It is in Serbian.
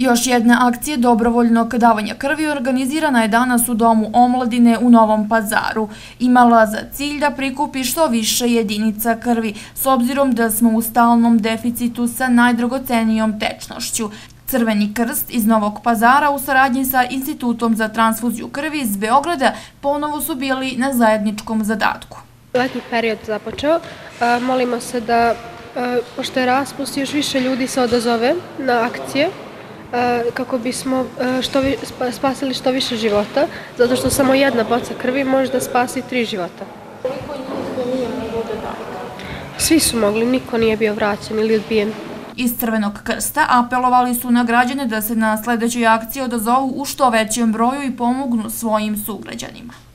Još jedna akcija dobrovoljnog davanja krvi organizirana je danas u Domu omladine u Novom Pazaru. Imala za cilj da prikupi što više jedinica krvi, s obzirom da smo u stalnom deficitu sa najdragocenijom tečnošću. Crveni krst iz Novog Pazara u saradnji sa Institutom za transfuziju krvi iz Beograda ponovo su bili na zajedničkom zadatku. Letnji period započeo. Molimo se da, pošto je raspust, još više ljudi se odazove na akcije kako bismo spasili što više života, zato što samo jedna boca krvi može da spasi 3 života. Koliko njih nije moglo da da? Svi su mogli, niko nije bio vraćen ili odbijen. Iz Crvenog krsta apelovali su na građane da se na sledećoj akciji odazovu u što većem broju i pomognu svojim sugrađanima.